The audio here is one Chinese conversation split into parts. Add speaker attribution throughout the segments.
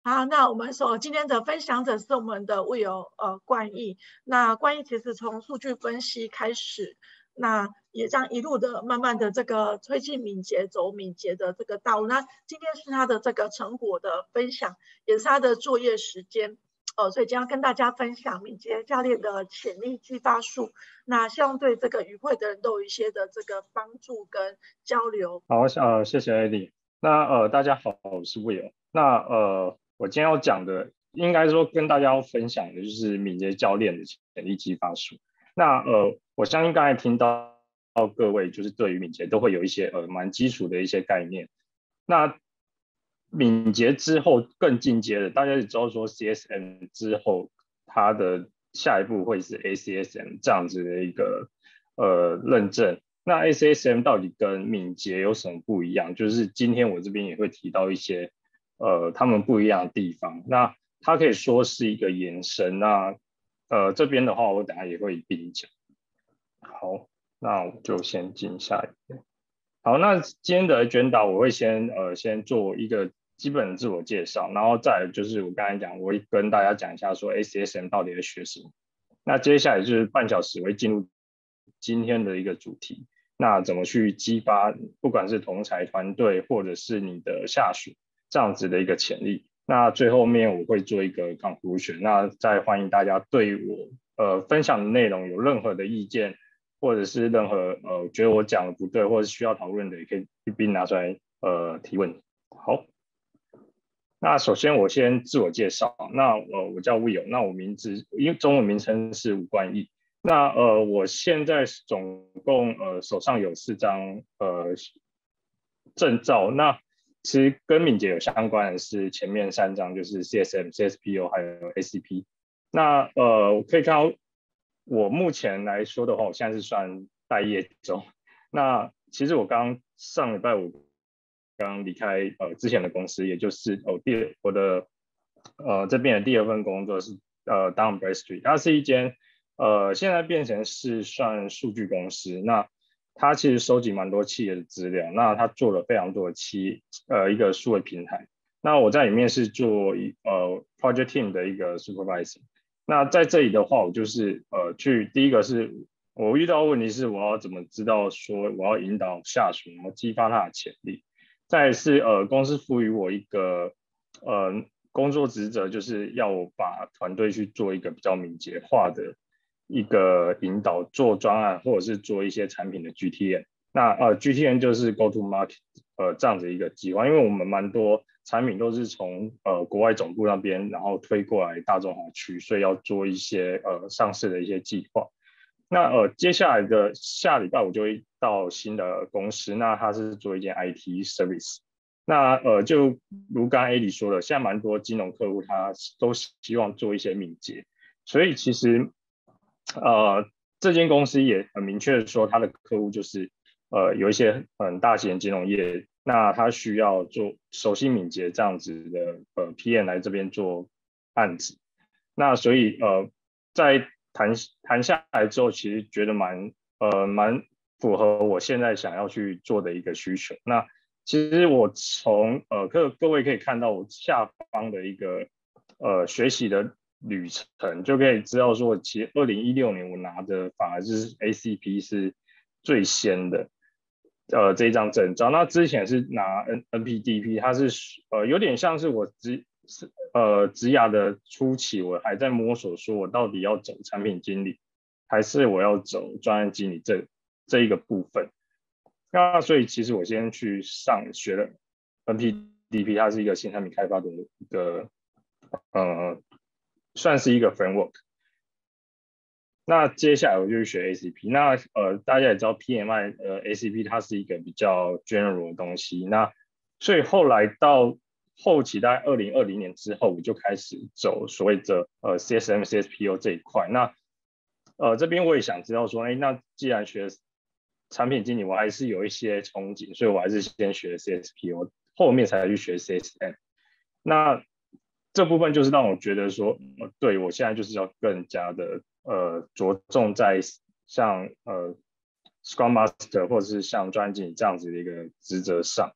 Speaker 1: 好，那我们今天的分享者是我们的Will冠毅。那冠毅其实从数据分析开始，那也这样一路的慢慢的这个推进敏捷，走敏捷的这个道路。那今天是他的这个成果的分享，也是他的作业时间。所以今天要跟大家分享敏捷教练的潜力激发术。那希望对这个与会的人都有一些的这个帮助跟交流。
Speaker 2: 好，谢谢艾莉。那大家好，我是 Will。那我今天要讲的，应该说跟大家要分享的就是敏捷教练的潜力激发术。那我相信刚才听到各位就是对于敏捷都会有一些蛮基础的一些概念。那敏捷之后更进阶的，大家也知道说 CSM 之后，它的下一步会是 ACSM 这样子的一个认证。那 ACSM 到底跟敏捷有什么不一样？就是今天我这边也会提到一些他们不一样的地方。那它可以说是一个延伸。那这边的话，我等下也会一并讲。好，那我就先进下一页。好，那今天的agenda我会先做一个基本的自我介绍，然后再来就是我刚才讲，我会跟大家讲一下说 ACSM 到底在学什么。那接下来就是半小时，我会进入今天的一个主题。那怎么去激发不管是同才团队或者是你的下属这样子的一个潜力？那最后面我会做一个 conclusion， 那再欢迎大家对我分享的内容有任何的意见，或者是任何觉得我讲的不对，或者是需要讨论的，也可以一并拿出来提问。好，那首先我先自我介绍，那我叫 Will， 那我名字因为中文名称是吴冠毅。那我现在总共手上有4张证照，那其实跟敏捷有相关的是前面3张，就是 CSM、CSPO 还有 ACP。那我可以看到我目前来说的话，我现在是算待业中。那其实我上礼拜五刚离开之前的公司，也就是我的这边的第2份工作是Dun & Bradstreet， 它是一间现在变成是算数据公司。那它其实收集蛮多企业的资料，那它做了非常多的一个数位平台。那我在里面是做project team 的一个 supervisor。那在这里的话，我就是第一个是我遇到的问题是我要怎么知道说我要引导下属，然后激发他的潜力。再来是公司赋予我一个工作职责，就是要我把团队去做一个比较敏捷化的一个引导，做专案或者是做一些产品的 GTM。那GTM 就是 Go to Market 这样子一个计划，因为我们蛮多产品都是从国外总部那边然后推过来大中华区，所以要做一些上市的一些计划。那接下来的下礼拜我就会到新的公司，那它是做一件 IT service。那就如刚刚 A 里说的，现在蛮多金融客户他都希望做一些敏捷，所以其实这间公司也很明确的说，他的客户就是有一些很大型的金融业，那他需要做熟悉敏捷这样子的PM 来这边做案子。那所以在谈下来之后，其实觉得蛮符合我现在想要去做的一个需求。那其实我从各位可以看到我下方的一个学习的旅程，就可以知道说，其实2016年我拿的反而是 ACP 是最先的这一张证照。那之前是拿 NPDP， 它是有点像是我职涯的初期，我还在摸索，说我到底要走产品经理，还是我要走专案经理这一个部分。那所以其实我先去学了 NPDP， 它是一个新产品开发的一个算是一个 framework。那接下来我就去学 ACP。那大家也知道 PMI ACP 它是一个比较 general 的东西。那所以后来到后期大概2020年之后，我就开始走所谓的CSM CSPO 这一块。那这边我也想知道说，那既然学产品经理，我还是有一些憧憬，所以我还是先学 CSPO， 后面才去学 CSM。那这部分就是让我觉得说，对，我现在就是要更加的着重在像Scrum Master 或者是像专案经理这样子的一个职责上。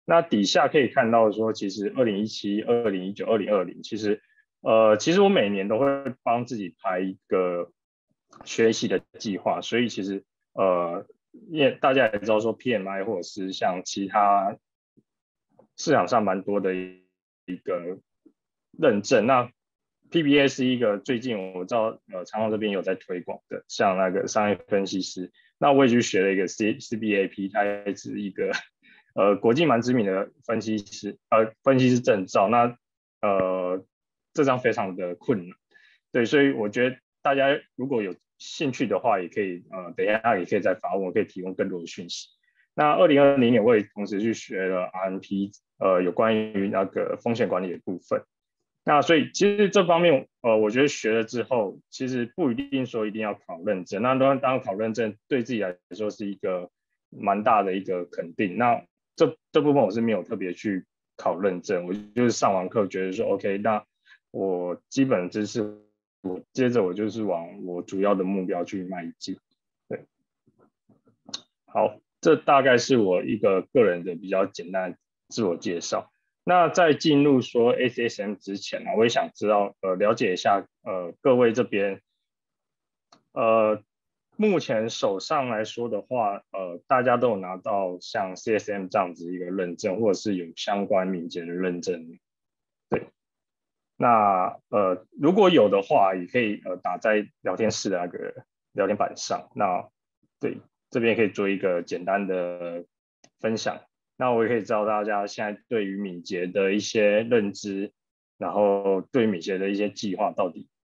Speaker 2: 那底下可以看到说，其实2017、2019、2020，其实我每年都会帮自己排一个学习的计划，所以其实因为大家也知道说 PMI 或者是像其他市场上蛮多的一个认证，那 PBA 是一个最近我知道长荣这边有在推广的，像那个商业分析师，那我也去学了一个 CBAP， 它也是一个国际蛮知名的分析师证照，那这张非常的困难，对，所以我觉得大家如果有兴趣的话，也可以等一下也可以再发问，我可以提供更多的讯息。那2020年我也同时去学了 RMP， 有关于那个风险管理的部分。那所以其实这方面我觉得学了之后，其实不一定说一定要考认证。那当考认证对自己来说是一个蛮大的一个肯定。那这部分我是没有特别去考认证，我就是上完课觉得说 OK， 那我基本知识接着我就是往我主要的目标去迈进。对，好，这大概是我一个个人的比较简单的自我介绍。那在进入说 SSM 之前呢，我也想知道了解一下各位这边目前手上来说的话大家都有拿到像 CSM 这样子一个认证，或者是有相关敏捷的认证。对，那如果有的话，也可以打在聊天室的那个聊天板上。那对，这边可以做一个简单的分享。那我也可以知道大家现在对于敏捷的一些认知，然后对于敏捷的一些计划到底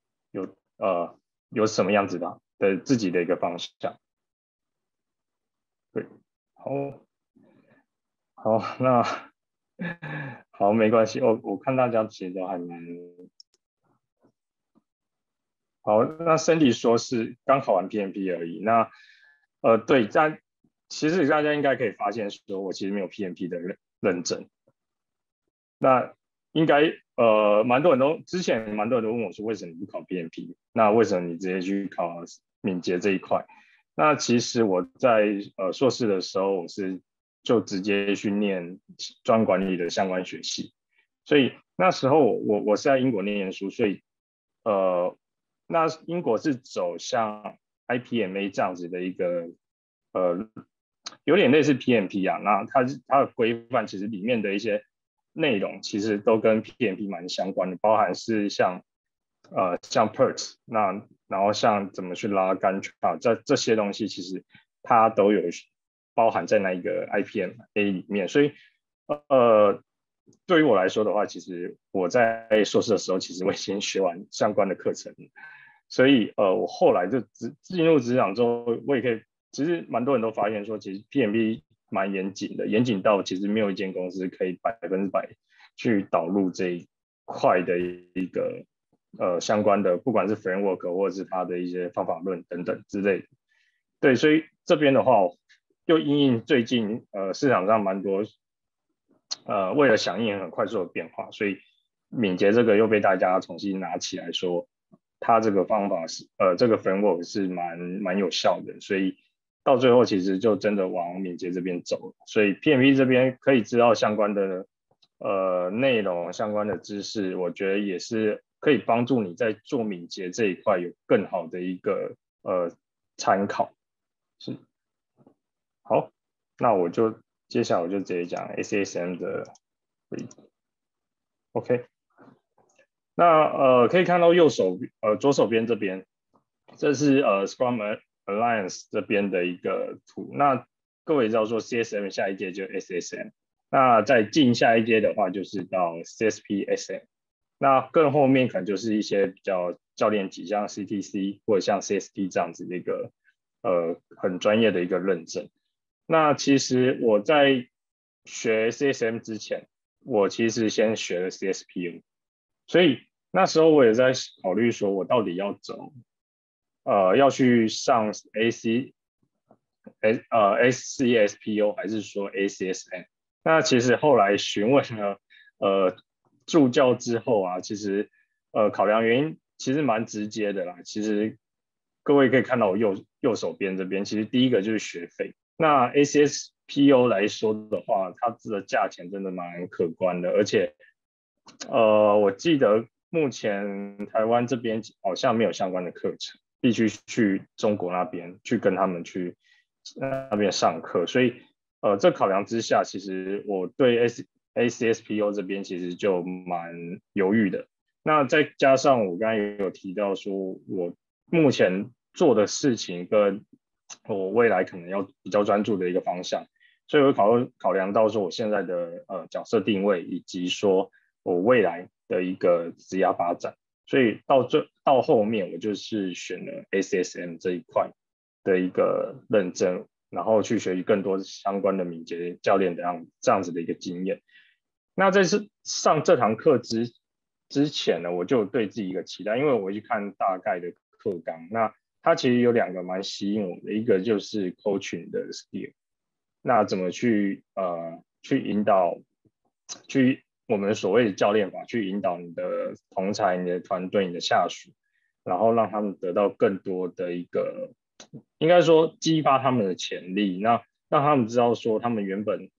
Speaker 2: 有什么样子的自己的一个方向。对，好，那好，没关系，我看大家其实都还蛮好。那 Cindy 说是刚考完 PMP 而已。那对，其实大家应该可以发现说，我其实没有 PMP 的认证。那应该之前蛮多人都问我说，为什么你不考 PMP？ 那为什么你直接去考敏捷这一块？那其实我在硕士的时候，我是就直接去念专管理的相关学系，所以那时候我是在英国念书，所以那英国是走向 IPMA 这样子的一个有点类似 PMP 啊，那它的规范其实里面的一些内容其实都跟 PMP 蛮相关的，包含是像PERT， 然后像怎么去拉杆这些东西，其实它都有包含在那一个 IPMA 里面。所以对于我来说的话，其实我在硕士的时候，其实我已经学完相关的课程，所以我后来就进入职场之后，我也可以，其实蛮多人都发现说，其实 PMP 蛮严谨的，严谨到其实没有一间公司可以100%去导入这一块的一个相关的，不管是 framework 或者是它的一些方法论等等之类的。对，所以这边的话，又因应最近市场上蛮多为了响应很快速的变化，所以敏捷这个又被大家重新拿起来说，它这个方法是这个 framework 是蛮有效的，所以到最后其实就真的往敏捷这边走了。所以 PMP 这边可以知道相关的内容、相关的知识，我觉得也是可以帮助你在做敏捷这一块有更好的一个参考。是，好，那接下来我就直接讲 SSM 的 OK。那可以看到左手边这边，这是Scrum Alliance 这边的一个图。那各位知道说 CSM 下一阶就 SSM， 那再进下一阶的话就是到 CSPSM， 那更后面可能就是一些比较教练级，像 CTC 或者像 CST 这样子的一个很专业的一个认证。那其实我在学 CSM 之前，我其实先学了 CSPU， 所以那时候我也在考虑说，我到底要去上 SCSPO 还是说 ACSM？ 那其实后来询问了助教之后啊，其实考量原因其实蛮直接的啦。其实各位可以看到我右手边这边，其实第一个就是学费。那 PO 来说的话，它的价钱真的蛮可观的，而且我记得目前台湾这边好像没有相关的课程，必须去中国那边去跟他们去那边上课，所以这考量之下，其实我对 ACSPO 这边其实就蛮犹豫的。那再加上我刚才也有提到说，我目前做的事情跟我未来可能要比较专注的一个方向，所以我考量到说我现在的角色定位，以及说我未来的一个职业发展，所以到后面我就是选了 ACSM 这一块的一个认证，然后去学习更多相关的敏捷教练的这样子的一个经验。那在上这堂课之前呢，我就对自己一个期待，因为我去看大概的课纲，那它其实有2个蛮吸引我的，一个就是 coaching 的 skill， 那怎么去引导，我们所谓的教练法去引导你的同才、你的团队、你的下属，然后让他们得到更多的一个，应该说激发他们的潜力，那让他们知道说他们原本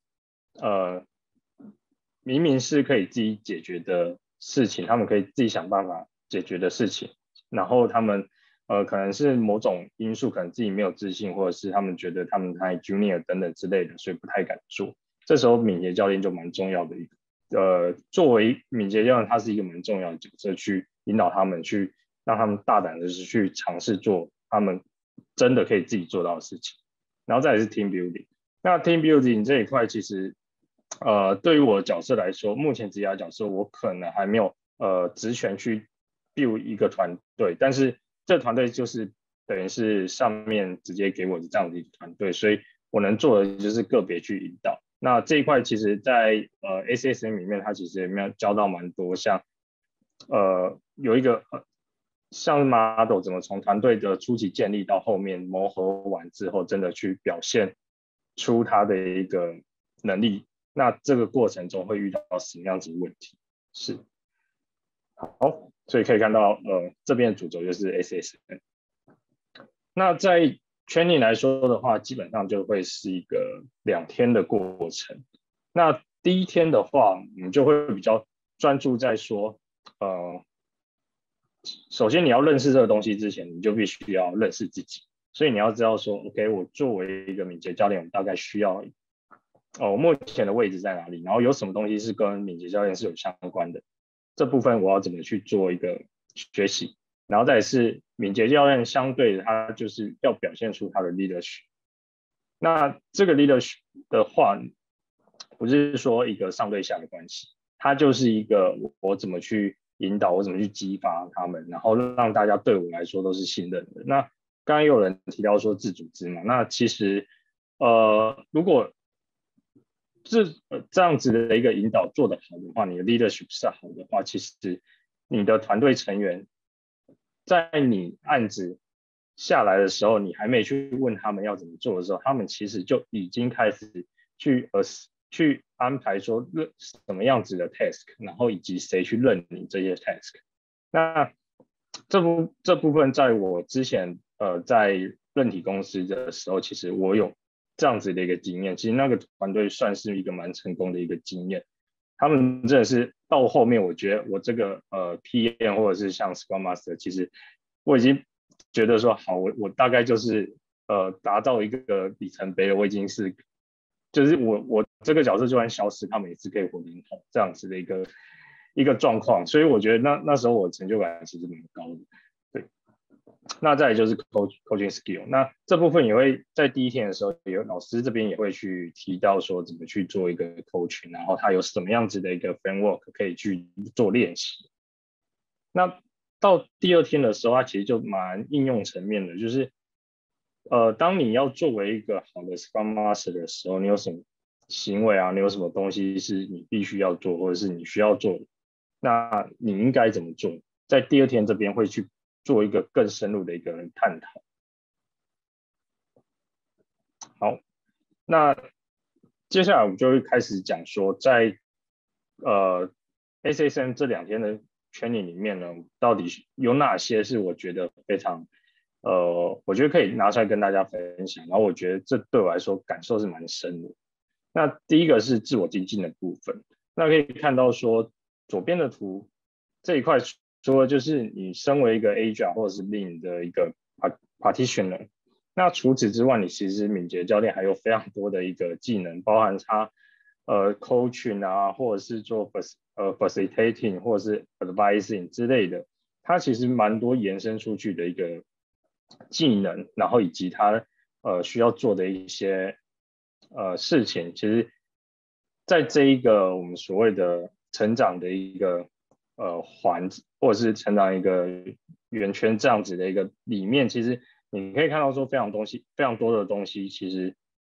Speaker 2: 明明是可以自己解决的事情，他们可以自己想办法解决的事情，然后他们可能是某种因素，可能自己没有自信，或者是他们觉得他们太 junior 等等之类的，所以不太敢做。这时候敏捷教练就蛮重要的一个，作为敏捷教练，他是一个蛮重要的角色，去引导他们，去让他们大胆的去尝试做他们真的可以自己做到的事情。然后再来是 team building， 那 team building 这一块其实对于我的角色来说，目前职业角色我可能还没有职权去 build 一个团队，但是这个团队就是等于是上面直接给我的这样的一个团队，所以我能做的就是个别去引导。那这一块其实在ACSM 里面，它其实也没有教到蛮多，像有一个像 model 怎么从团队的初期建立到后面磨合完之后，真的去表现出他的一个能力。那这个过程中会遇到什么样子的问题？是好，所以可以看到，这边的主轴就是 ACSM。那在 training 来说的话，基本上就会是一个2天的过程。那第一天的话，你就会比较专注在说，首先你要认识这个东西之前，你就必须要认识自己。所以你要知道说 ，OK， 我作为一个敏捷教练，我大概需要我目前的位置在哪里，然后有什么东西是跟敏捷教练是有相关的，这部分我要怎么去做一个学习，然后再是敏捷教练相对的，他就是要表现出他的 leadership。那这个 leadership 的话，不是说一个上对下的关系，它就是一个我怎么去引导，我怎么去激发他们，然后让大家对我来说都是信任的。那刚刚有人提到说自组织嘛，那其实如果这样子的一个引导做得好的话，你的 leadership 是好的话，其实你的团队成员在你案子下来的时候，你还没去问他们要怎么做的时候，他们其实就已经开始去安排说什么样子的 task， 然后以及谁去认领这些 task。那这部分在我之前在任体公司的时候，其实我有这样子的一个经验，其实那个团队算是一个蛮成功的一个经验。他们真的是到后面，我觉得我这个PM 或者是像 Scrum Master， 其实我已经觉得说好，我大概就是达到一个里程碑了，我已经是就是我这个角色就算消失，他们也是可以活得很好这样子的一个状况，所以我觉得那时候我成就感其实蛮高的。对，那再来就是 coaching skill， 那这部分也会在第一天的时候，老师这边也会去提到说怎么去做一个 coaching， 然后他有什么样子的一个 framework 可以去做练习。那到第2天的时候，它其实就蛮应用层面的，就是当你要作为一个好的 Scrum Master 的时候，你有什么行为啊？你有什么东西是你必须要做，或者是你需要做的？那你应该怎么做？在第2天这边会去做一个更深入的一个探讨。好，那接下来我们就会开始讲说，在ACSM 这2天的 training 里面呢，到底有哪些是我觉得非常我觉得可以拿出来跟大家分享，然后我觉得这对我来说感受是蛮深的。那第一个是自我精进的部分，那可以看到说左边的图这一块，除了就是你身为一个 agent 或者是 lean 的一个 practitioner，那除此之外，你其实敏捷教练还有非常多的一个技能，包含他coaching 啊，或者是做facilitating 或者是 advising 之类的，它其实蛮多延伸出去的一个技能，然后以及他需要做的一些事情，其实在这一个我们所谓的成长的一个或者是成长一个圆圈这样子的一个里面，其实你可以看到说非常多的东西，其实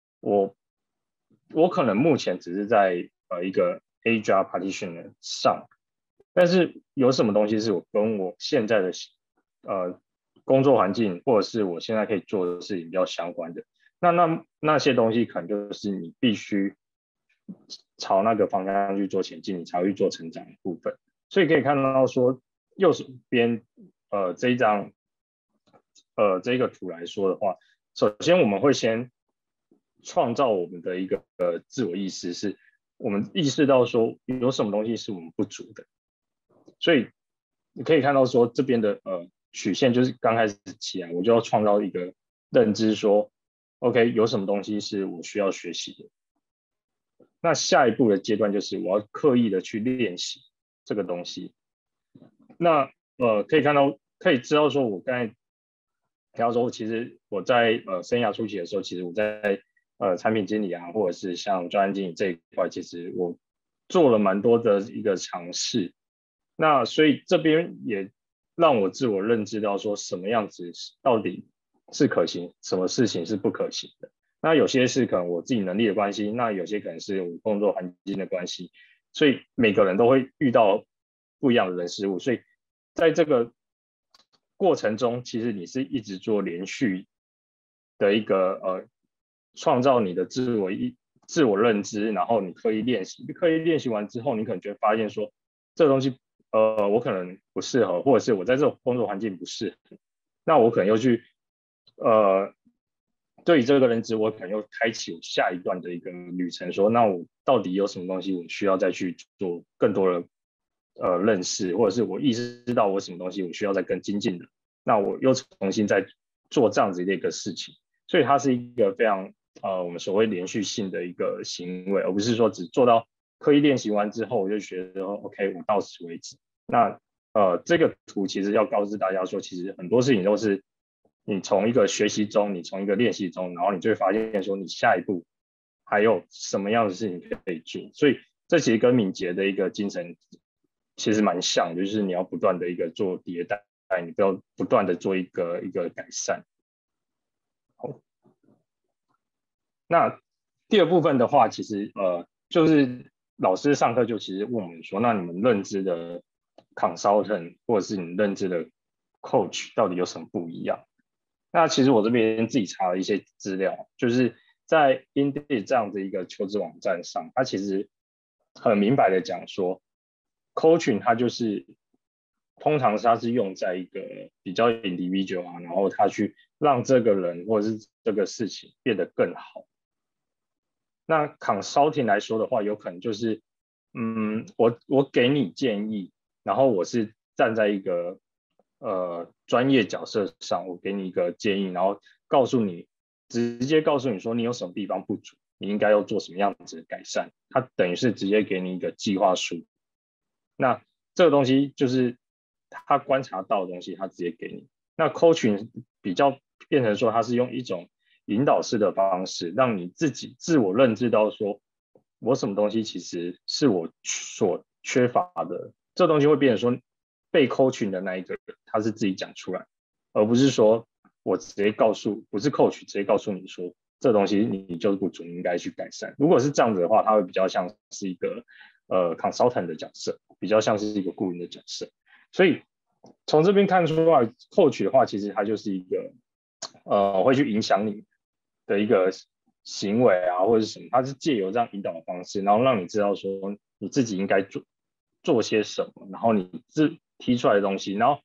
Speaker 2: 我可能目前只是在一个 HR practitioner 上，但是有什么东西是我跟我现在的工作环境或者是我现在可以做的事情比较相关的，那些东西可能就是你必须朝那个方向去做前进，你才会去做成长的部分。所以可以看到说右手边这一张这个图来说的话，首先我们会先创造我们的一个自我意识，是我们意识到说有什么东西是我们不足的，所以你可以看到说这边的曲线就是刚开始起来，我就要创造一个认知说 ，OK， 有什么东西是我需要学习的。那下一步的阶段就是我要刻意的去练习这个东西。那可以知道说，我刚才提到说，其实我在生涯初期的时候，其实我在产品经理啊，或者是像专案经理这一块，其实我做了蛮多的一个尝试。那所以这边也让我自我认知到说，什么样子到底是可行，什么事情是不可行的。那有些是可能我自己能力的关系，那有些可能是我工作环境的关系，所以每个人都会遇到不一样的人事物，所以在这个过程中，其实你是一直做连续的一个创造你的自我认知，然后你刻意练习完之后，你可能就会发现说，这个东西我可能不适合，或者是我在这种工作环境不适合，那我可能又去对于这个认知，我可能又开启我下一段的一个旅程，说那我到底有什么东西我需要再去做更多的认识，或者是我意识到我什么东西我需要再更精进的，那我又重新再做这样子的一个事情，所以它是一个非常我们所谓连续性的一个行为，而不是说只做到刻意练习完之后我就觉得 OK 我到此为止。那这个图其实要告知大家说，其实很多事情都是你从一个学习中，你从一个练习中，然后你就会发现说你下一步还有什么样的事情可以做，所以这其实跟敏捷的一个精神其实蛮像，就是你要不断的一个做迭代，你不要不断的做一个改善。好，那第二部分的话，其实就是老师上课就其实问我们说，那你们认知的 consultant 或者是你认知的 coach 到底有什么不一样？那其实我这边自己查了一些资料，就是在 Indeed 这样的一个求职网站上，它其实很明白的讲说 ，coaching 它就是通常它是用在一个比较 individual 啊，然后他去让这个人或者是这个事情变得更好。那 consulting 来说的话，有可能就是，我给你建议，然后我是站在一个专业角色上，我给你一个建议，然后直接告诉你说你有什么地方不足，你应该要做什么样子的改善，它等于是直接给你一个计划书。那这个东西就是他观察到的东西，他直接给你。那 coaching 比较变成说，他是用一种引导式的方式，让你自己自我认知到说，我什么东西其实是我所缺乏的。这东西会变成说，被 coaching 的那一个人，他是自己讲出来，而不是说我直接不是 coach 直接告诉你说，这东西你就是不足，你应该去改善。如果是这样子的话，他会比较像是一个consultant 的角色，比较像是一个顾问的角色。所以从这边看出来，coach 的话，其实它就是一个会去影响你的一个行为啊，或者是什么，它是借由这样引导的方式，然后让你知道说你自己应该做些什么，然后你提出来的东西，然后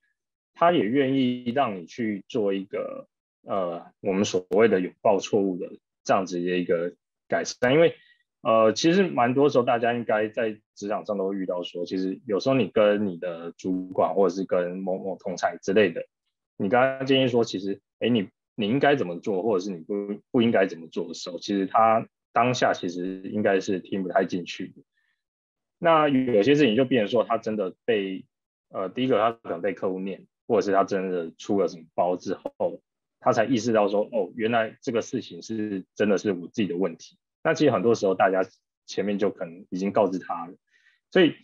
Speaker 2: 他也愿意让你去做一个我们所谓的拥抱错误的这样子的一个改善，因为其实蛮多时候大家应该在职场上都会遇到说，其实有时候你跟你的主管或者是跟某某同才之类的，你刚刚建议说，其实你应该怎么做，或者是你不应该怎么做的时候，其实他当下其实应该是听不太进去的。那有些事情就变成说，他真的被第一个他可能被客户念，或者是他真的出了什么包之后，他才意识到说，哦，原来这个事情是真的是我自己的问题。那其实很多时候大家前面就可能已经告知他了，所以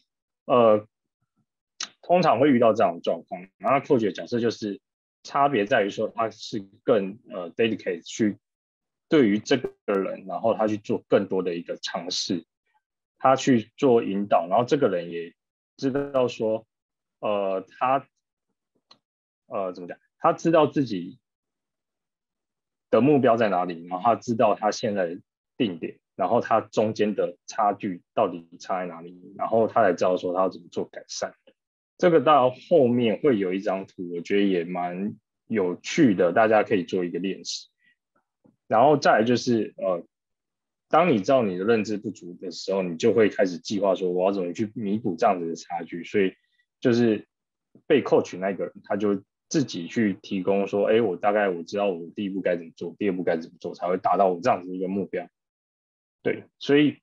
Speaker 2: 通常会遇到这样的状况。然后 coach 的角色就是差别在于说，他是更dedicate 去对于这个人，然后他去做更多的一个尝试，他去做引导，然后这个人也知道说，他怎么讲，他知道自己的目标在哪里，然后他知道他现在的定点，然后他中间的差距到底差在哪里，然后他才知道说他要怎么做改善。这个到后面会有一张图，我觉得也蛮有趣的，大家可以做一个练习。然后再来就是当你知道你的认知不足的时候，你就会开始计划说我要怎么去弥补这样子的差距。所以就是被 coach 那个人，他就自己去提供说，哎，我大概我知道我第一步该怎么做，第二步该怎么做，才会达到我这样子一个目标。对，所以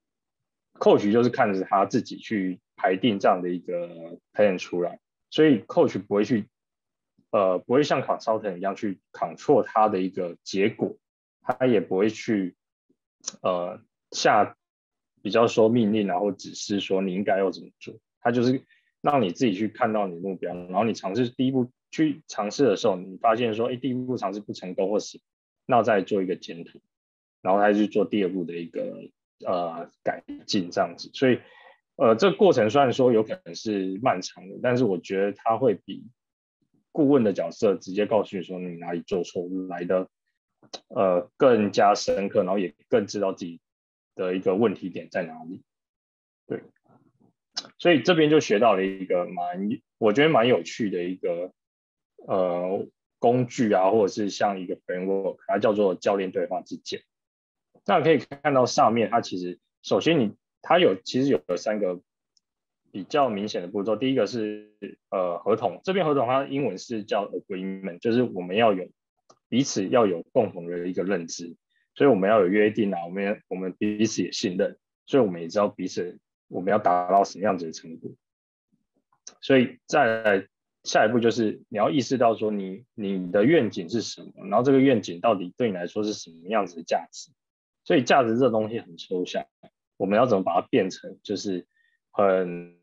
Speaker 2: coach 就是看着他自己去排定这样的一个 plan 出来，所以 coach 不会去不会像 consultant 一样去 control 他的一个结果，他也不会去下比较说命令然后指示说你应该要怎么做，他就是让你自己去看到你的目标，然后你尝试第一步去尝试的时候，你发现说，哎，第一步尝试不成功或是那再做一个检讨，然后再去做第二步的一个改进这样子，所以这个过程虽然说有可能是漫长的，但是我觉得它会比顾问的角色直接告诉你说你哪里做错来的更加深刻，然后也更知道自己的一个问题点在哪里。对，所以这边就学到了一个我觉得蛮有趣的一个工具啊，或者是像一个 framework， 它叫做教练对话之剑。那可以看到上面，它其实首先它其实有3个比较明显的步骤。第一个是合同，这边合同它英文是叫 agreement， 就是我们要有彼此要有共同的一个认知，所以我们要有约定啊，我们彼此也信任，所以我们也知道彼此我们要达到什么样子的程度。所以再来下一步就是你要意识到说你的愿景是什么，然后这个愿景到底对你来说是什么样子的价值。所以价值这东西很抽象，我们要怎么把它变成就是很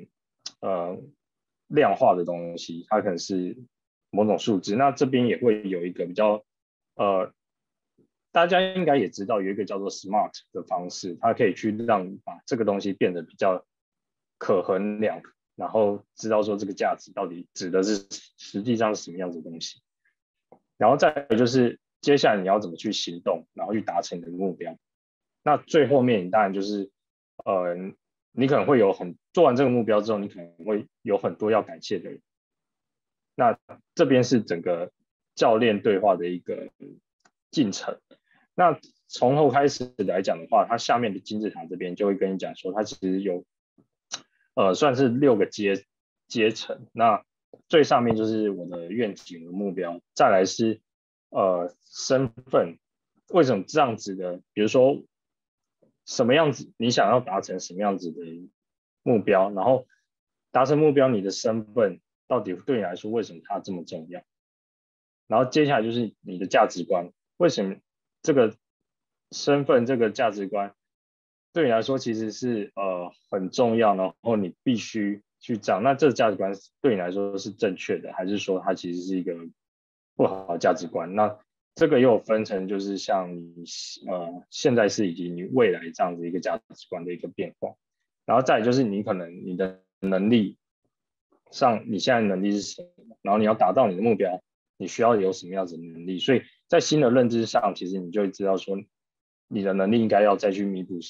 Speaker 2: 量化的东西，它可能是某种数字。那这边也会有一个比较大家应该也知道有一个叫做 SMART 的方式，它可以去让把这个东西变得比较可衡量，然后知道说这个价值到底指的是实际上是什么样子的东西。然后再来就是接下来你要怎么去行动，然后去达成你的目标。那最后面你当然就是你可能会做完这个目标之后，你可能会有很多要感谢的人。那这边是整个教练对话的一个进程。那从头开始来讲的话，它下面的金字塔这边就会跟你讲说，它其实有算是6个阶层。那最上面就是我的愿景和目标，再来是身份，为什么这样子的？比如说什么样子，你想要达成什么样子的目标，然后达成目标，你的身份到底对你来说为什么它这么重要？然后接下来就是你的价值观，为什么这个身份这个价值观对你来说其实是很重要，然后你必须去讲，那这个价值观对你来说是正确的，还是说它其实是一个不好的价值观？那这个又有分成就是像你现在是以及你未来这样子一个价值观的一个变化，然后再来就是你可能你的能力上，你现在的能力是什么？然后你要达到你的目标，你需要有什么样子的能力？所以在新的认知上，其实你就会知道说，你的能力应该要再去弥补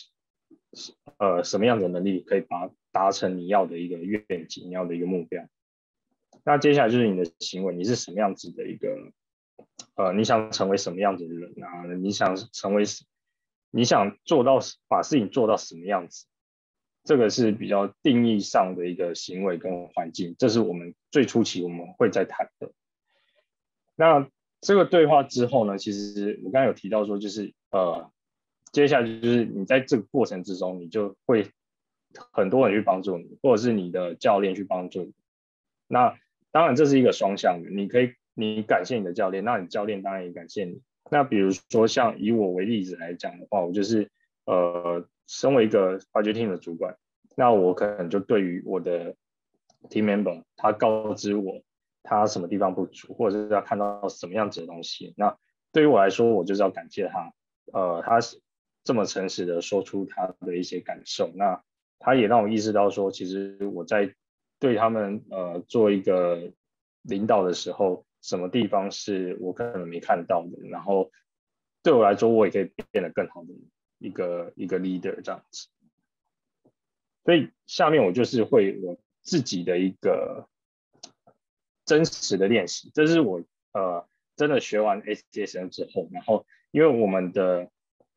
Speaker 2: 什么样的能力可以达成你要的一个愿景，你要的一个目标。 那接下来就是你的行为，你是什么样子的一个你想成为什么样子的人啊？你想做到把事情做到什么样子？这个是比较定义上的一个行为跟环境，这是我们最初期我们会在谈的。那这个对话之后呢，其实我刚才有提到说，就是接下来就是你在这个过程之中，你就会很多人去帮助你，或者是你的教练去帮助你。那当然这是一个双向的，你感谢你的教练，那你教练当然也感谢你。那比如说像以我为例子来讲的话，我就是身为一个 project team 的主管，那我可能就对于我的 team member， 他告知我他什么地方不足，或者是要看到什么样子的东西，那对于我来说，我就是要感谢他，他是这么诚实的说出他的一些感受，那他也让我意识到说，其实我在对他们做一个领导的时候，什么地方是我可能没看到的，然后对我来说，我也可以变得更好的一个 leader 这样子。所以下面我就是会我自己的一个真实的练习，这是我真的学完 SDSN 之后，然后因为我们的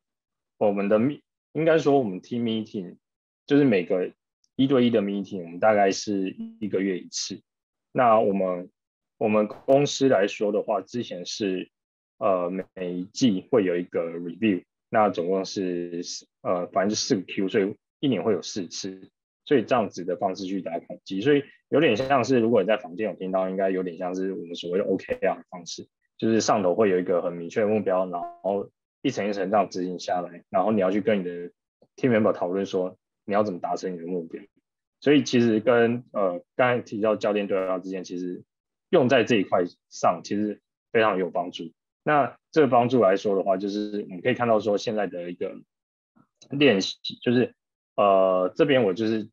Speaker 2: 应该说我们 team meeting 就是每个1对1的 meeting， 我们大概是1个月1次。那我们公司来说的话，之前是每一季会有一个 review， 那总共是反正就4个 Q， 所以1年会有4次，所以这样子的方式去打统计，所以有点像是如果你在房间有听到，应该有点像是我们所谓的 OKR 的方式，就是上头会有一个很明确的目标，然后一层一层这样执行下来，然后你要去跟你的 team member 讨论说你要怎么达成你的目标。所以其实跟刚才提到教练对话之间，其实用在这一块上其实非常有帮助。那这个帮助来说的话，就是我们可以看到说现在的一个练习，就是这边我就是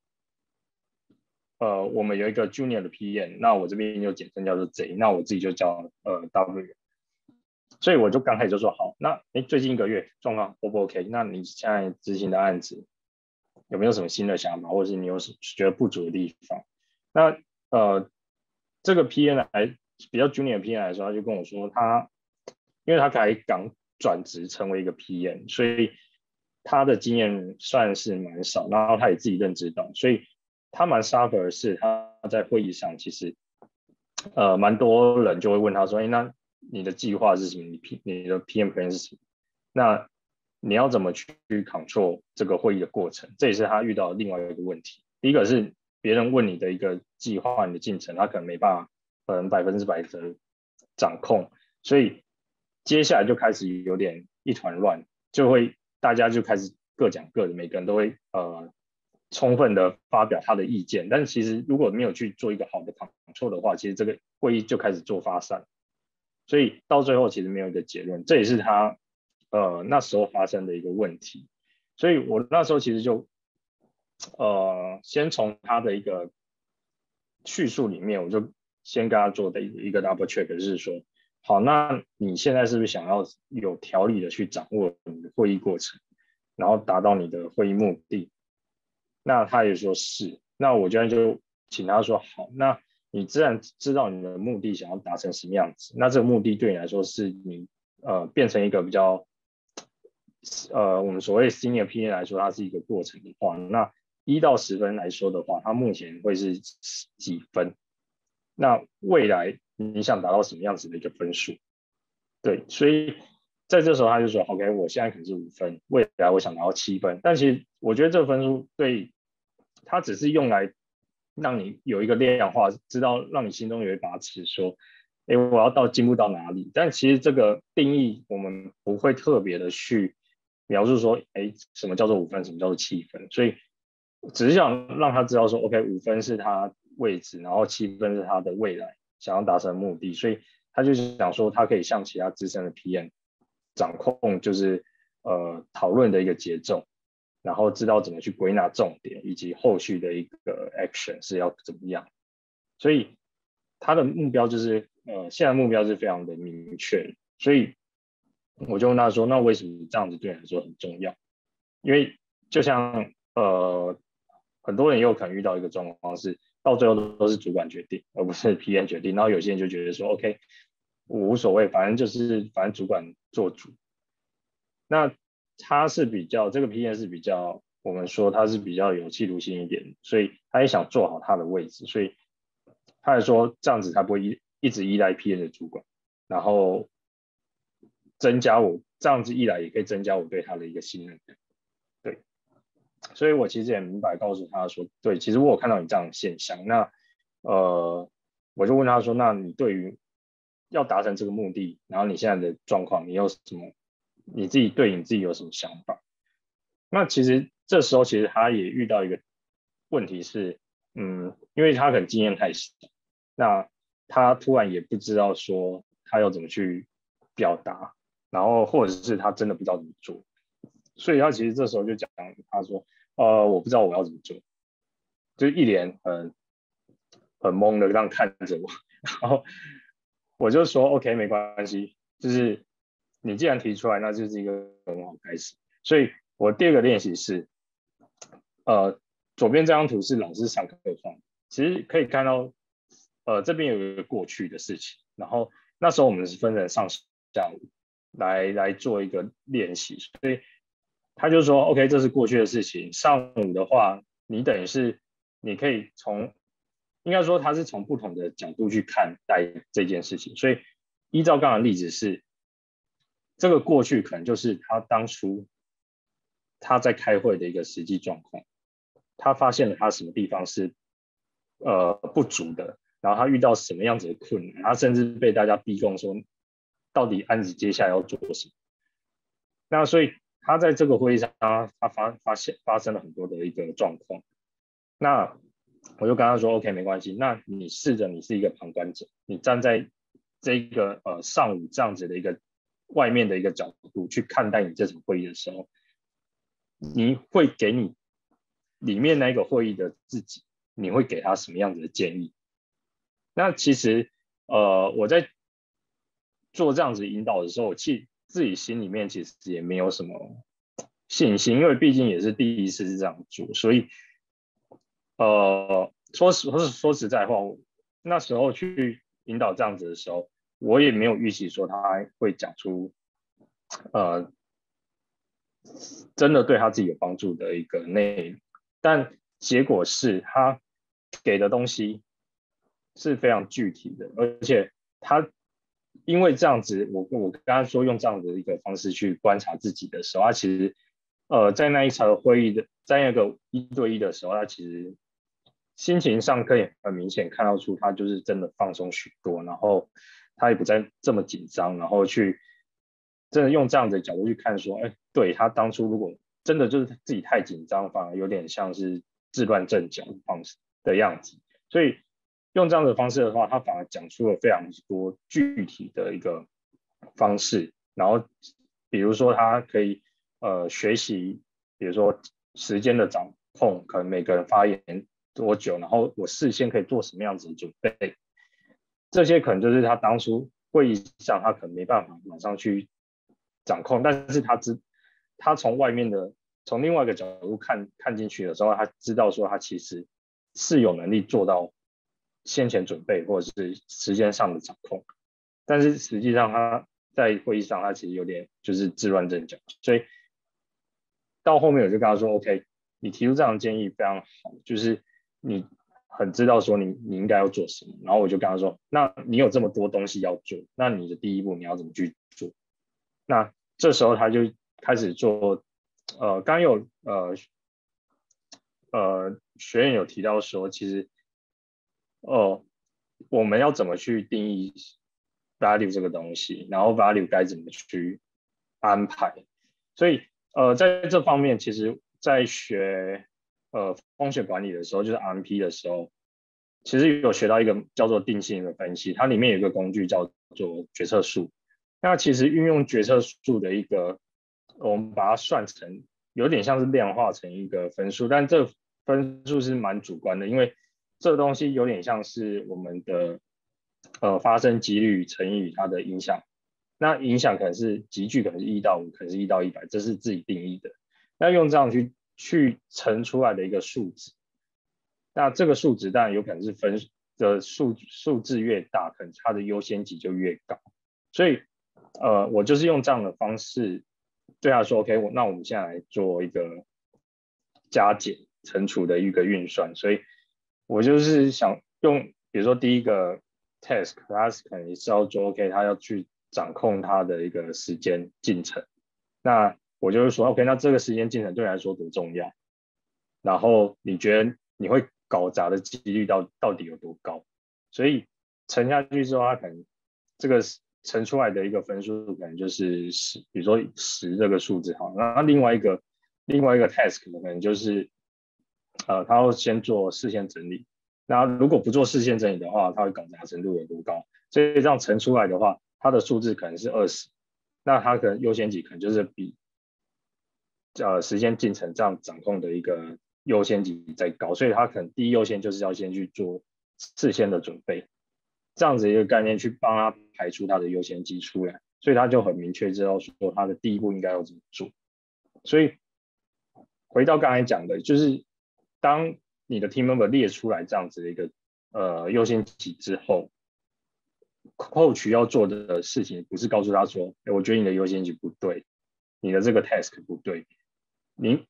Speaker 2: 我们有一个 junior 的 PM， 那我这边就简称叫做 J， 那我自己就叫W。所以我就刚开始就说好，那最近1个月状况 O 不 OK？ 那你现在执行的案子有没有什么新的想法，或者是你有什么觉得不足的地方？那这个 PM 来比较 junior 的 PM 来说，他就跟我说因为他才刚转职成为一个 PM， 所以他的经验算是蛮少，然后他也自己认知到，所以他蛮 suffer 的是他在会议上其实蛮多人就会问他说，那你的计划是什么？你的 PM plan 是什么？那你要怎么去 control 这个会议的过程？这也是他遇到的另外一个问题。第一个是别人问你的一个计划、你的进程，他可能没办法100%的掌控，所以接下来就开始有点一团乱，大家就开始各讲各的，每个人都会充分的发表他的意见，但是其实如果没有去做一个好的 control 的话，其实这个会议就开始做发散，所以到最后其实没有一个结论，这也是他那时候发生的一个问题。所以我那时候其实就先从他的一个叙述里面，我就先跟他做的一个 double check， 就是说，好，那你现在是不是想要有条理的去掌握你的会议过程，然后达到你的会议目的？那他也说是，那我就请他说好，那你自然知道你的目的想要达成什么样子，那这个目的对你来说是你变成一个比较我们所谓 senior PM 来说，它是一个过程的话，那1到10分来说的话，它目前会是几分？那未来你想达到什么样子的一个分数？对，所以在这时候他就说 ，OK， 我现在可能是5分，未来我想拿到7分，但其实我觉得这个分数对它只是用来让你有一个量化，知道让你心中有一把尺，说，我要进步到哪里？但其实这个定义我们不会特别的去描述说，什么叫做5分，什么叫做7分，所以只是想让他知道说 ，OK， 5分是他位置，然后7分是他的未来想要达成的目的，所以他就是想说，他可以向其他资深的 PM 掌控，就是讨论的一个节奏，然后知道怎么去归纳重点，以及后续的一个 action 是要怎么样。所以他的目标就是现在目标是非常的明确，所以我就问他说，那为什么这样子对你来说很重要？因为就像很多人也有可能遇到一个状况是， 到最后都是主管决定，而不是 PM 决定。然后有些人就觉得说 OK， 我无所谓，反正主管做主。那他是比较这个 PM 是比较，我们说他是比较有企图心一点，所以他也想做好他的位置，所以他也说这样子他不会一直依赖 PM 的主管，然后增加我这样子一来也可以增加我对他的一个信任感。对，所以我其实也明白告诉他说，对，其实我有看到你这样的现象，那我就问他说，那你对于要达成这个目的，然后你现在的状况，你有什么，你自己对你自己有什么想法？那其实这时候其实他也遇到一个问题是，因为他可能经验太少，那他突然也不知道说他要怎么去表达，然后或者是他真的不知道怎么做，所以他其实这时候就讲他说，我不知道我要怎么做，就一脸很懵的这样看着我，然后我就说 OK 没关系，就是你既然提出来，那就是一个很好开始。所以我第二个练习是，左边这张图是老师上课放的，其实可以看到，这边有一个过去的事情，然后那时候我们是分成上下午来做一个练习，所以他就说 OK 这是过去的事情，上午的话你等于是你可以应该说他是从不同的角度去看待这件事情，所以依照刚刚的例子是，这个过去可能就是他当初他在开会的一个实际状况，他发现了他什么地方是不足的，然后他遇到什么样子的困难，他甚至被大家逼供说到底案子接下来要做什么。那所以他在这个会议上他发生了很多的一个状况，那我就跟他说 OK 没关系，那你试着你是一个旁观者，你站在这个上午这样子的一个外面的一个角度去看待你这场会议的时候，你会给你里面那个会议的自己，你会给他什么样子的建议？那其实我在做这样子引导的时候，我自己心里面其实也没有什么信心，因为毕竟也是第一次这样做，所以说实在话，那时候去引导这样子的时候，我也没有预期说他会讲出真的对他自己有帮助的一个内容，但结果是他给的东西是非常具体的，而且他因为这样子，我刚刚说用这样的一个方式去观察自己的时候，他其实在那一场会议的，在那个1对1的时候，他其实心情上可以很明显看到出他就是真的放松许多，然后他也不再这么紧张，然后去真的用这样的角度去看说，哎，对，他当初如果真的就是自己太紧张，反而有点像是自乱阵脚的样子，所以用这样的方式的话，他反而讲出了非常多具体的一个方式，然后比如说他可以学习，比如说时间的掌控，可能每个人发言多久，然后我事先可以做什么样子的准备，这些可能就是他当初会议上他可能没办法马上去掌控，但是他从外面的从另外一个角度看进去的时候，他知道说他其实是有能力做到先前准备或者是时间上的掌控，但是实际上他在会议上他其实有点就是自乱阵脚，所以到后面我就跟他说 OK， 你提出这样的建议非常好，就是你很知道说你应该要做什么，然后我就跟他说，那你有这么多东西要做，那你的第一步你要怎么去做？那这时候他就开始做，刚有学员有提到说，其实我们要怎么去定义 value 这个东西，然后 value 该怎么去安排，所以在这方面，其实在学风险管理的时候，就是 RMP 的时候，其实有学到一个叫做定性的分析，它里面有一个工具叫做决策树。那其实运用决策树的一个，我们把它算成有点像是量化成一个分数，但这分数是蛮主观的，因为这个东西有点像是我们的发生几率乘以它的影响。那影响可能是集聚，可能是1到5，可能是1到100，这是自己定义的。那用这样去乘出来的一个数值， 那这个数值当然有可能是分的数字越大，可能它的优先级就越高。所以我就是用这样的方式对他说 OK， 那我们现在来做一个加减乘除的一个运算。所以我就是想用，比如说第一个 task， 它可能是要做 OK， 它要去掌控它的一个时间进程。那我就是说 OK， 那这个时间进程对你来说多重要？然后你觉得你会搞砸的几率到底有多高？所以乘下去之后，它可能这个乘出来的一个分数可能就是10，比如说10这个数字好。那另外一个 task 可能就是它要先做事先整理。那如果不做事先整理的话，它会搞砸程度有多高？所以这样乘出来的话，它的数字可能是20，那它可能优先级可能就是比时间进程这样掌控的一个优先级再高，所以它可能第一优先就是要先去做事先的准备，这样子一个概念去帮他排出它的优先级出来，所以他就很明确知道说他的第一步应该要怎么做。所以回到刚才讲的，就是当你的 team member 列出来这样子的一个优先级之后，coach 要做的事情不是告诉他说，我觉得你的优先级不对，你的这个 task 不对，你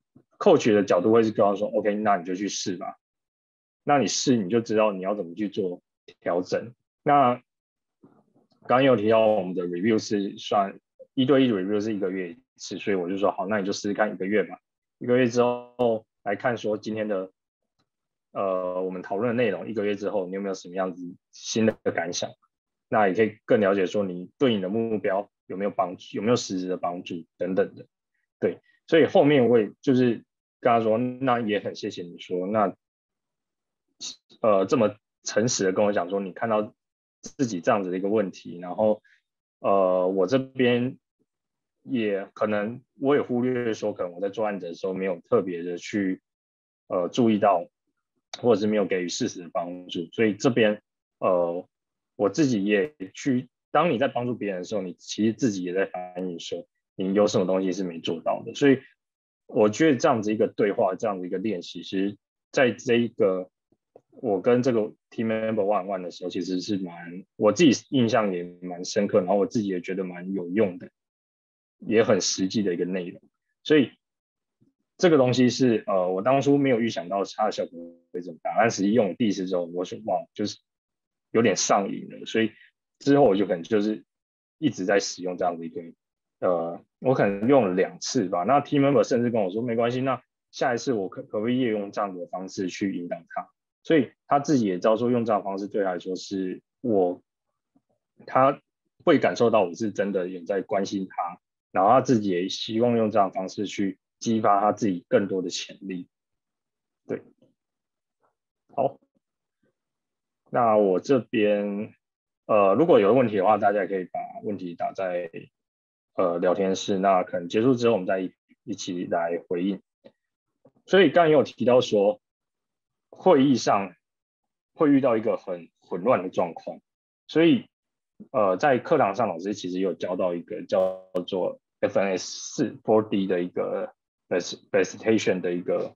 Speaker 2: coach 的角度会是跟他说 OK， 那你就去试吧。那你试你就知道你要怎么去做调整。那刚刚有提到我们的 review 是算1对1 review 是1个月一次，所以我就说好，那你就试试看1个月吧。1个月之后来看说今天的我们讨论的内容，1个月之后你有没有什么样子新的感想？那也可以更了解说你对你的目标有没有帮助，有没有实质的帮助等等的。对，所以后面我也就是跟他说，那也很谢谢你说，那这么诚实的跟我讲说，你看到自己这样子的一个问题，然后我这边也可能我也忽略说，可能我在做案子的时候没有特别的去注意到，或者是没有给予适时的帮助，所以这边我自己也去，当你在帮助别人的时候，你其实自己也在反映说你有什么东西是没做到的，所以我觉得这样子一个对话，这样子一个练习，其实在这一个我跟这个 team member one one 的时候，其实是我自己印象也蛮深刻，然后我自己也觉得蛮有用的，也很实际的一个内容。所以这个东西是我当初没有预想到它的效果会这么大，但实际用了第一次之后，我说哇，就是有点上瘾了，所以之后我就可能就是一直在使用这样的一个我可能用了2次吧。那 team member 甚至跟我说没关系，那下一次我可不可以也用这样的方式去引导他？所以他自己也知道说用这样的方式对他来说是他会感受到我是真的有在关心他，然后他自己也希望用这样的方式去激发他自己更多的潜力。对，好，那我这边如果有问题的话，大家也可以把问题打在聊天室，那可能结束之后我们再一起来回应。所以刚刚也有提到说，会议上会遇到一个很混乱的状况，所以在课堂上老师其实有教到一个叫做 FNS4D 的一个 presentation 的一个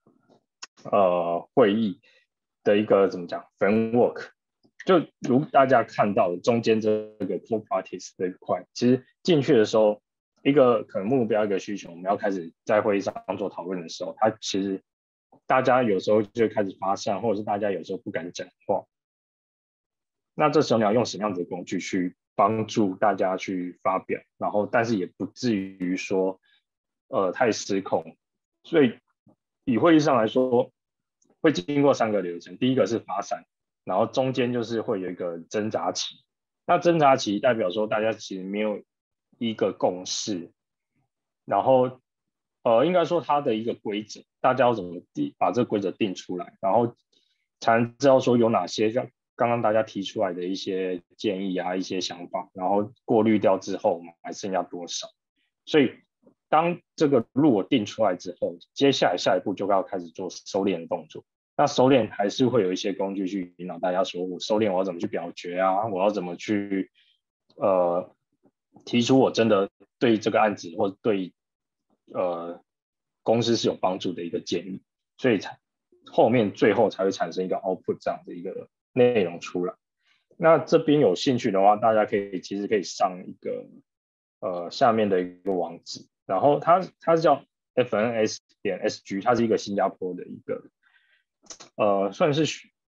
Speaker 2: 会议的一个怎么讲 framework， 就如大家看到的中间这个 core practice 这一块，其实进去的时候，一个可能目标一个需求，我们要开始在会议上做讨论的时候，它其实大家有时候就开始发散，或者是大家有时候不敢讲话。那这时候你要用什么样子的工具去帮助大家去发表，然后但是也不至于说太失控。所以以会议上来说，会经过3个流程，第一个是发散，然后中间就是会有一个挣扎期。那挣扎期代表说大家其实没有一个共识，然后应该说它的一个规则，大家要怎么把这个规则定出来，然后才能知道说有哪些刚刚大家提出来的一些建议啊，一些想法，然后过滤掉之后，我们还剩下多少。所以当这个路我定出来之后，接下来下一步就要开始做收敛的动作。那收敛还是会有一些工具去引导大家说，我收敛我要怎么去表决啊，我要怎么去提出我真的对这个案子或对公司是有帮助的一个建议。所以后面最后才会产生一个 output 这样的一个内容出来。那这边有兴趣的话，大家其实可以上一个下面的一个网址，然后它是叫 FNS.SG， 它是一个新加坡的一个算是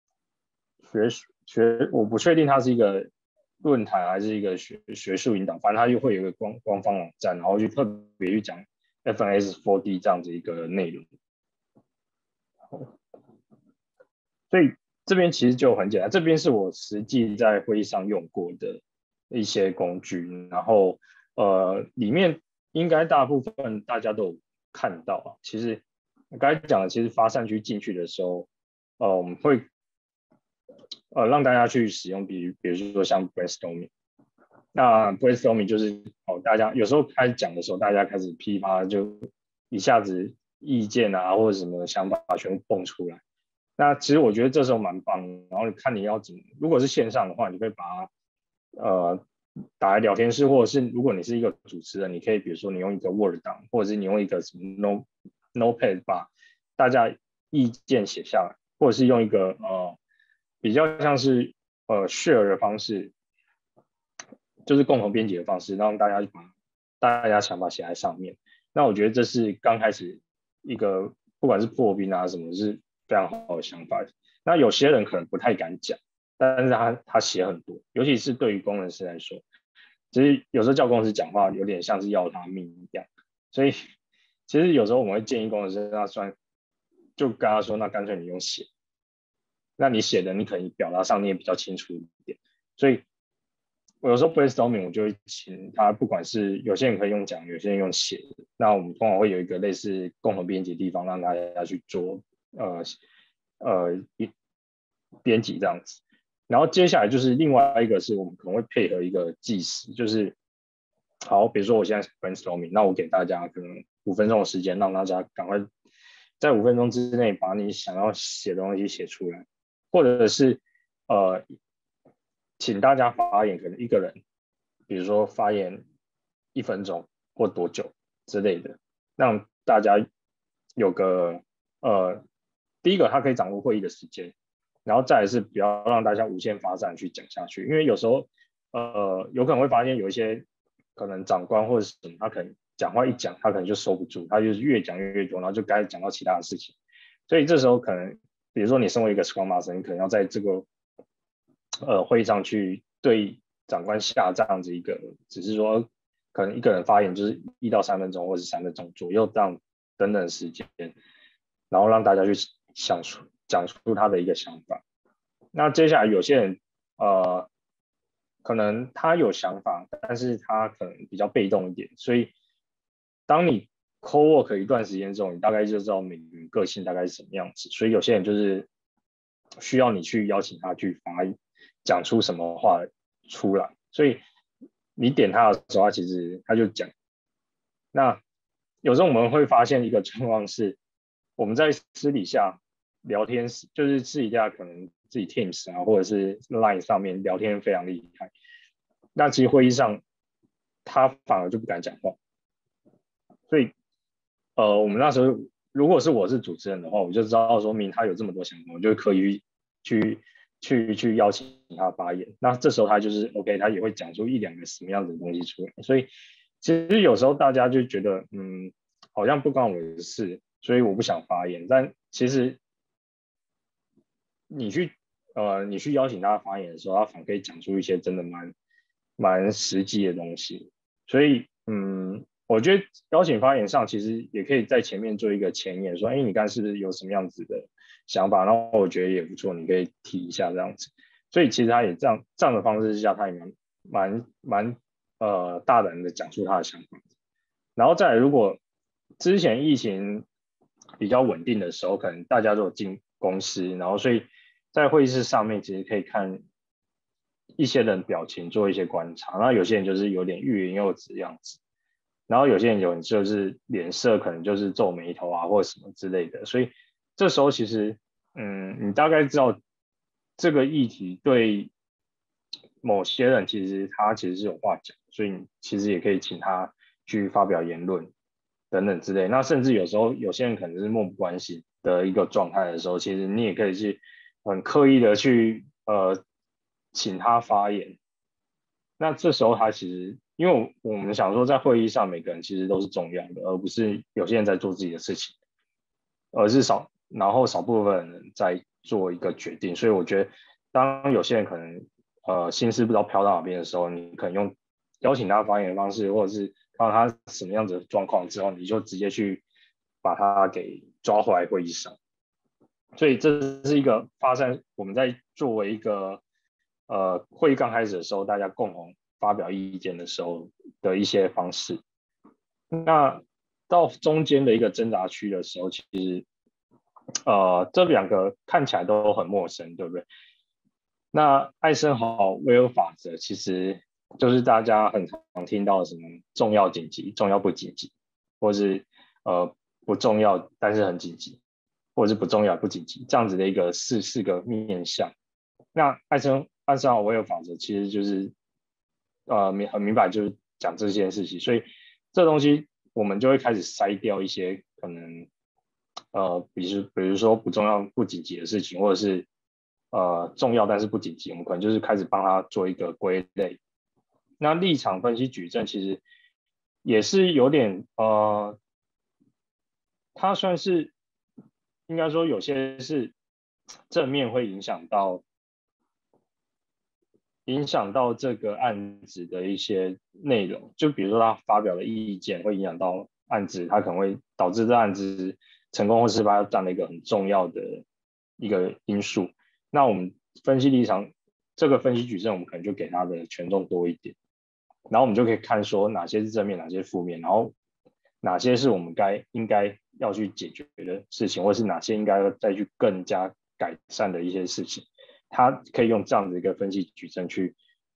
Speaker 2: 我不确定它是一个论坛还是一个学术引导，反正它就会有一个官方网站，然后就特别去讲 FNS4D 这样子一个内容。所以这边其实就很简单，这边是我实际在会议上用过的一些工具，然后里面应该大部分大家都有看到。其实我刚才讲的，其实发散区进去的时候，我们会让大家去使用，比如说像 brainstorming。那 brainstorming 就是大家有时候开始讲的时候，大家开始噼啪就一下子意见啊或者什么想法全部蹦出来。那其实我觉得这时候蛮棒的，然后你看你要怎么，如果是线上的话，你可以把它打在聊天室，或者是如果你是一个主持人，你可以比如说你用一个 Word 档，或者是你用一个什么 Notepad 把大家意见写下来，或者是用一个比较像是share 的方式，就是共同编辑的方式，让大家把大家想法写在上面。那我觉得这是刚开始一个不管是破冰啊什么，是非常好的想法。那有些人可能不太敢讲，但是他写很多，尤其是对于工程师来说，其实有时候叫工程师讲话有点像是要他命一样。所以其实有时候我们会建议工程师，那就跟他说，那干脆你用写，那你写的你可能表达上你也比较清楚一点。所以我有时候 brainstorming 我就会请他，不管是有些人可以用讲，有些人用写的，那我们通常会有一个类似共同编辑的地方，让大家去做编辑这样子。然后接下来就是另外一个是我们可能会配合一个计时，就是好，比如说我现在 brainstorming， 那我给大家可能5分钟的时间，让大家赶快在5分钟之内把你想要写的东西写出来，或者是请大家发言，可能一个人比如说发言1分钟或多久之类的，让大家有个第一个他可以掌握会议的时间，然后再来是不要让大家无限发散去讲下去，因为有时候有可能会发现有一些可能长官或者什么，他可能讲话一讲，他可能就收不住，他就是越讲越多，然后就该讲到其他的事情。所以这时候可能，比如说你身为一个 Scrum Master，你可能要在这个会议上去对长官下这样子一个，只是说可能一个人发言就是1到3分钟，或是3分钟左右这样等等时间，然后让大家去讲出他的一个想法。那接下来有些人可能他有想法，但是他可能比较被动一点，所以当你 co-work 一段时间之后，你大概就知道每个人个性大概是什么样子。所以有些人就是需要你去邀请他去讲出什么话出来，所以你点他的时候，其实他就讲。那有时候我们会发现一个状况是，我们在私底下聊天，就是私底下可能自己 Teams 啊，或者是 Line 上面聊天非常厉害，那其实会议上他反而就不敢讲话。所以我们那时候如果我是主持人的话，我就知道说明他有这么多想法，我就可以去邀请他发言。那这时候他就是 OK， 他也会讲出1、2个什么样子的东西出来。所以其实有时候大家就觉得好像不关我的事，所以我不想发言。但其实你去邀请他发言的时候，他反而可以讲出一些真的蛮实际的东西。所以我觉得邀请发言上其实也可以在前面做一个前言，说你刚才是不是有什么样子的想法，然后我觉得也不错，你可以提一下这样子。所以其实他也这样的方式之下，他也蛮大胆的讲出他的想法。然后再来，如果之前疫情比较稳定的时候，可能大家都有进公司，然后所以在会议室上面其实可以看一些人表情做一些观察，然后有些人就是有点欲言又止的样子，然后有些人就是脸色可能就是皱眉头啊或者什么之类的，所以这时候其实你大概知道这个议题对某些人其实他其实是有话讲，所以你其实也可以请他去发表言论等等之类。那甚至有时候有些人可能是漠不关心， 的一个状态的时候，其实你也可以去很刻意的去请他发言。那这时候他其实，因为我们想说在会议上每个人其实都是重要的，而不是有些人在做自己的事情，而是然后少部分人在做一个决定。所以我觉得，当有些人可能心思不知道飘到哪边的时候，你可能用邀请他发言的方式，或者是看到他什么样子的状况之后，你就直接去把他给抓回来会议上。所以这是一个发生我们在作为一个会议刚开始的时候，大家共同发表意见的时候的一些方式。那到中间的一个挣扎区的时候，其实这两个看起来都很陌生，对不对？那艾森豪威尔法则其实就是大家很常听到的什么重要紧急、重要不紧急，或是不重要但是很紧急，或者是不重要不紧急这样子的一个四个面向。那艾森豪威尔法则其实就是很明白就是讲这件事情，所以这东西我们就会开始筛掉一些可能比如说不重要不紧急的事情，或者是重要但是不紧急，我们可能就是开始帮他做一个归类。那立场分析矩阵其实也是有点它算是应该说有些是正面会影响到这个案子的一些内容，就比如说他发表的意见会影响到案子，它可能会导致这案子成功或失败占了一个很重要的一个因素。那我们分析立场这个分析矩阵，我们可能就给它的权重多一点，然后我们就可以看说哪些是正面，哪些是负面，然后哪些是我们应该要去解决的事情，或是哪些应该要再去更加改善的一些事情。它可以用这样的一个分析矩阵去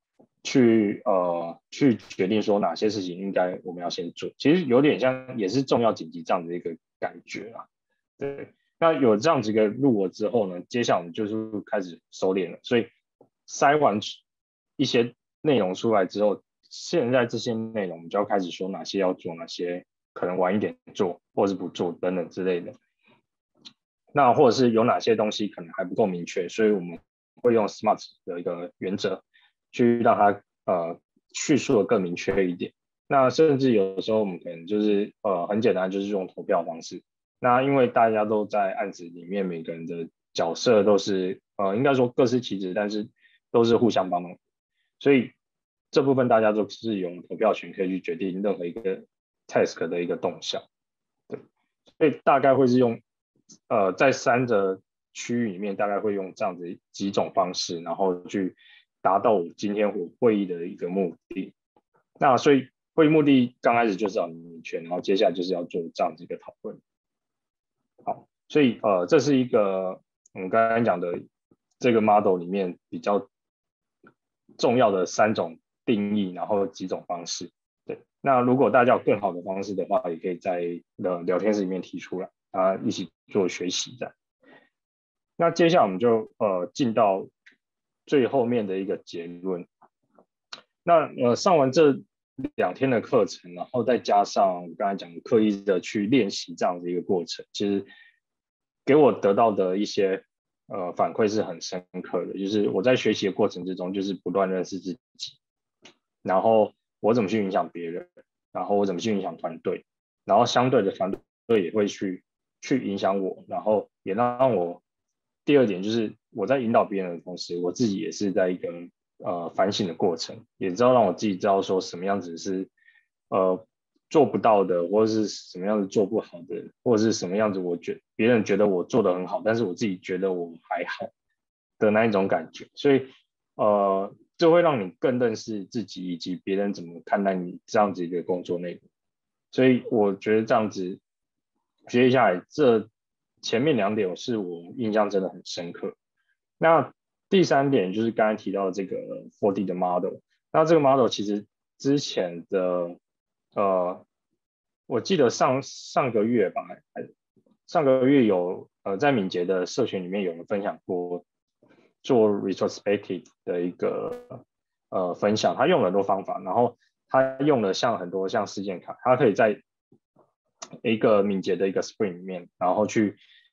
Speaker 2: 决定说哪些事情应该我们要先做，其实有点像也是重要紧急这样的一个感觉啊。对，那有这样子一个入我之后呢，接下来我们就是开始收敛了，所以筛完一些内容出来之后，现在这些内容我们就要开始说哪些要做，哪些可能晚一点做，或是不做等等之类的。那或者是有哪些东西可能还不够明确，所以我们会用 SMART 的一个原则去让它叙述的更明确一点。那甚至有的时候我们可能就是很简单，就是用投票方式。那因为大家都在案子里面，每个人的角色都是应该说各司其职，但是都是互相帮忙，所以这部分大家都是有投票权可以去决定任何一个 task 的一个动向。对，所以大概会是用在3个区域里面，大概会用这样子几种方式，然后去达到我今天会议的一个目的。那所以会议目的刚开始就是要明确，然后接下来就是要做这样子一个讨论。好，所以这是一个我们刚才讲的这个 model 里面比较重要的3种定义，然后几种方式。对，那如果大家有更好的方式的话，也可以在聊天室里面提出来，一起做学习的。那接下来我们就进到最后面的一个结论。那上完这2天的课程，然后再加上我刚才讲的刻意的去练习这样的一个过程，其实给我得到的一些反馈是很深刻的，就是我在学习的过程之中，就是不断认识自己，然后我怎么去影响别人，然后我怎么去影响团队，然后相对的团队也会去影响我，然后也让我第2点就是我在引导别人的同时，我自己也是在一个反省的过程，也知道让我自己知道说什么样子是做不到的，或者是什么样子做不好的，或者是什么样子别人觉得我做得很好，但是我自己觉得我还好的那一种感觉，所以就会让你更认识自己以及别人怎么看待你这样子一个工作内容。所以我觉得这样子学习下来，这前面2点是我印象真的很深刻。那第3点就是刚才提到的这个 4D 的 model。那这个 model 其实之前的我记得上个月吧，上个月有在敏捷的社群里面有人分享过做 retrospective 的一个分享，他用了很多方法，然后他用了很多像事件卡，他可以在一个敏捷的一个 sprint 里面，然后去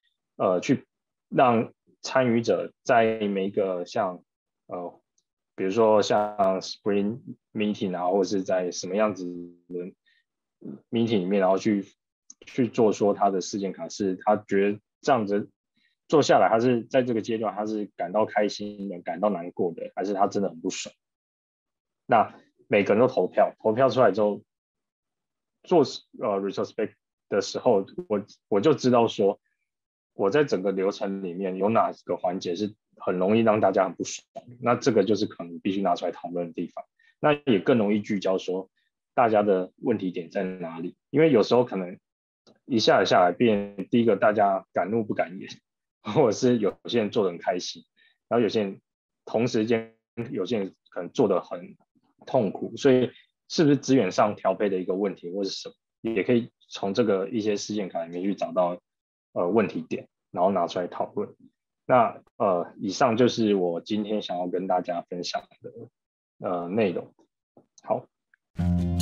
Speaker 2: 去让参与者在每一个像比如说像 Spring Meeting 啊，或者是在什么样子的 Meeting 里面，然后去做说他的事件卡是他觉得这样子做下来，他是在这个阶段他是感到开心的，感到难过的，还是他真的很不爽？那每个人都投票，投票出来之后，做retrospect 的时候，我就知道说，我在整个流程里面有哪个环节是很容易让大家很不爽，那这个就是可能必须拿出来讨论的地方。那也更容易聚焦说大家的问题点在哪里，因为有时候可能一下来变第一个大家敢怒不敢言，或者是有些人做得很开心，然后有些人同时间有些人可能做得很痛苦，所以是不是资源上调配的一个问题，或是什么，也可以从这个一些事件卡里面去找到问题点，然后拿出来讨论。那以上就是我今天想要跟大家分享的内容。好。